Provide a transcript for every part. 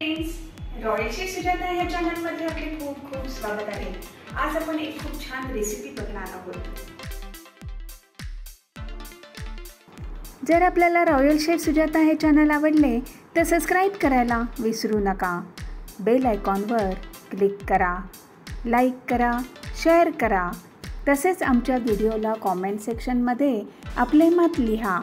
Friends, royal chef Sujata या चॅनलमध्ये आपले खूप खूप स्वागत आहे। आज आपण एक खूप छान रेसिपी बघणार आहोत। जर आपल्याला रॉयल शेफ सुजाता हे चॅनल आवडले तर सबस्क्राइब करायला विसरू नका। बेल आयकॉनवर क्लिक करा, लाईक करा, शेअर करा। तसेच आमच्या व्हिडिओला कमेंट सेक्शनमध्ये आपले मत लिहा।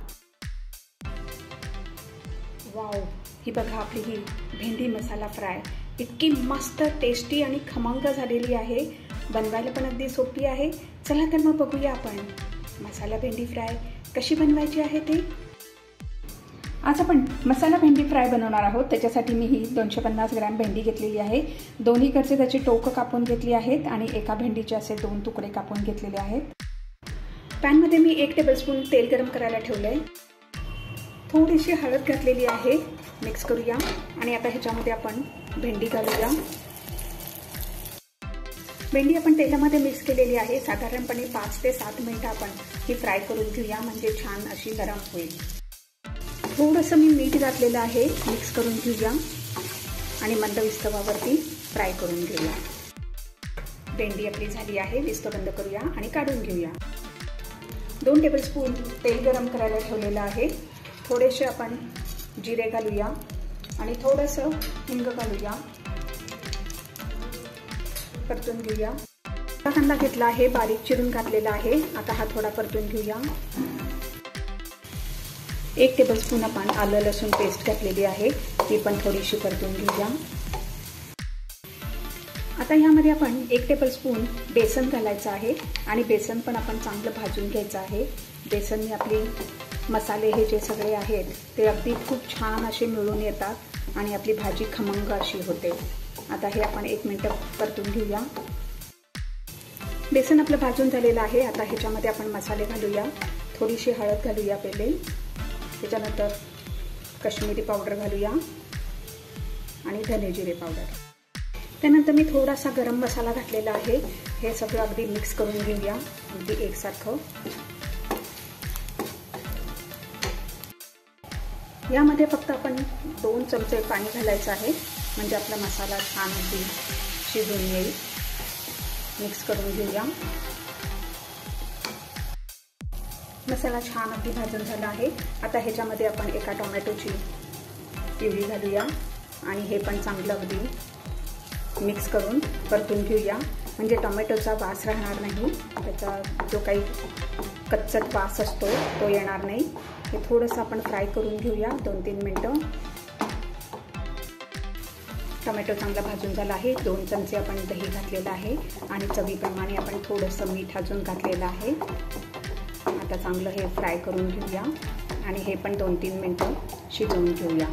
वाव, ही बघा आपली ही भेंडी मसाला फ्राय इतकी मस्त टेस्टी आणि खमंग झालेली आहे। बनवायला पण अगदी सोपी आहे। चला तर मग बघूया आपण मसाला भेंडी फ्राय कशी बनवायची आहे ते। आज आपण मसाला भेंडी फ्राय बनवणार आहोत। त्याच्यासाठी मी ही 250 ग्रॅम भेंडी घेतलेली आहे। दोन्हीकडचे त्याची टोकं कापून घेतली आहेत आणि एका भेंडीचे असे 2 तुकडे कापून घेतलेले आहेत। पॅनमध्ये मी 1 टेबलस्पून तेल गरम करायला ठेवलंय। थोडीशी हळद घातलेली आहे, मिक्स करूया आणि आता ह्याच्यामध्ये आपण भेंडी घालूया। भेंडी आपण तेलामध्ये मिक्स केलेली आहे। साधारणपणे 5 ते 7 मिनिटं आपण ही फ्राय करून घेऊया, म्हणजे छान अशी नरम होईल। थोडंसं मी मीठ घातलेलं आहे, मिक्स करून घेऊया आणि मंद विस्तवावरती फ्राय करून घेऊया। भेंडी आपली झाली आहे, विस्तव बंद करूया आणि काढून घेऊया। 2 टेबलस्पून तेल गरम करायला ठेवलेलं आहे। थोडेसे आपण जिरे घालूया आणि थोडंसं हिंग घालूया, परतून घेऊया। कांदा घेतला आहे, बारीक चिरून घातलेला आहे। आता हा थोडा परतून घेऊया। 1 टेबलस्पून आपण आलं लसूण पेस्ट घातलेली आहे, ती पण थोडीशी परतून घेऊया। आता यामध्ये आपण 1 टेबलस्पून बेसन घालायचं आहे आणि बेसन पण आपण चांगलं भाजून घ्यायचं आहे। बेसनने आपली मसाले हे जे सगळे आहेत ते अगदी खूप छान असे मिळून येतात आणि आपली भाजी खमंग अशी होते। आता हे आपण 1 मिनिट परतून घेऊया। बेसन आपलं भाजून झालेलं आहे। आता ह्याच्यामध्ये आपण मसाले घालूया। थोडीशी हळद घालूया पहिले, त्याच्यानंतर काश्मीरी पावडर घालूया आणि धने जिरे पावडर। त्यानंतर मी थोडासा गरम मसाला घातलेला आहे। हे सगळं अगदी मिक्स करून घेऊया, अगदी एकसारखं। यामध्ये फक्त आपण 2 चमचे पाणी घालायचं आहे, म्हणजे आपला मसाला छान अगदी शिजून येईल। मिक्स करून घेऊया। मसाला छान अगदी भाजून झाला आहे। आता ह्याच्यामध्ये आपण एका टोमॅटोची प्युरी घालूया आणि हे पण चांगलं अगदी मिक्स करून परतून घेऊया, म्हणजे टोमॅटोचा वास राहणार नाही। त्याचा जो काही कच्चट वास असतो तो येणार नाही। हे थोडंसं आपण फ्राय करून घेऊया 2-3 मिनिटं। टोमॅटो चांगला भाजून झाला आहे। 2 चमचे आपण दही घातलेलं आहे आणि चवीप्रमाणे आपण थोडंसं मीठ अजून घातलेलं आहे। आता चांगलं हे फ्राय करून घेऊया आणि हे पण 2-3 मिनिटं शिजवून घेऊया।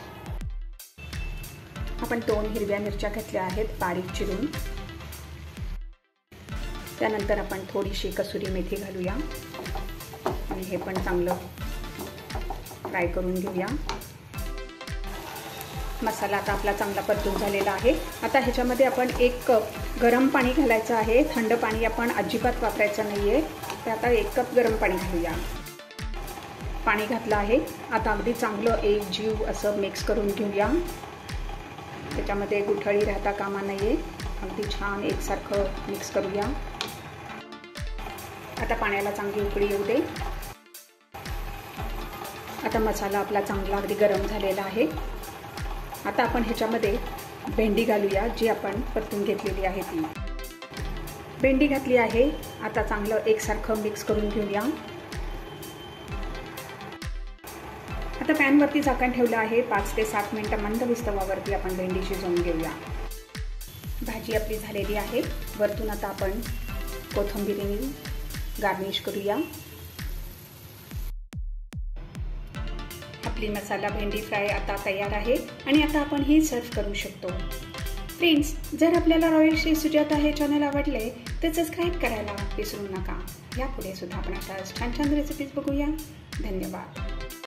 आपण 2 हिरव्या मिरच्या घातल्या आहेत बारीक चिरून। त्यानंतर आपण थोडीशी कसुरी मेथी घालूया आणि हे पण चांगलं फ्राय करून घेऊया। मसाला आता आपला चांगला परतून झालेला आहे। आता ह्याच्यामध्ये आपण 1 कप गरम पाणी घालायचं आहे। थंड पाणी आपण अजिबात वापरायचं नाहीये। तर आता 1 कप गरम पाणी घालूया। पाणी घातलं आहे। आता अगदी चांगलं एक जीव असं मिक्स करून घेऊया। त्याच्यामध्ये गुठळी राहता कामा नये, अगदी छान एकसारखं मिक्स करूया। आता पाण्याला चांगली उकळी येऊ दे। आता मसाला आपला चांगला अगदी गरम झालेला आहे। आता आपण ह्याच्यामध्ये भेंडी घालूया, जी आपण परतून घेतलेली आहे ती। भेंडी घातली आहे। आता चांगलं एकसारखं मिक्स करून घेऊया। आता पॅनवरती झाकण ठेवलं आहे। 5 ते 7 मिनिटं मंद विस्तवावरती आपण भेंडी शिजवून घेऊया। भाजी आपली झालेली आहे। वरतून आता आपण कोथिंबीरीने गार्निश करूया। आपली मसाला भेंडी फ्राय आता तयार आहे आणि आता आपण ही सर्व करू शकतो। फ्रेंड्स, जर आपल्याला रॉयल शेफ सुजाता हे चॅनल आवडले तर सबस्क्राइब करायला विसरू नका। यापुढे सुद्धा आपण अशा छान छान रेसिपीज बघूया। धन्यवाद।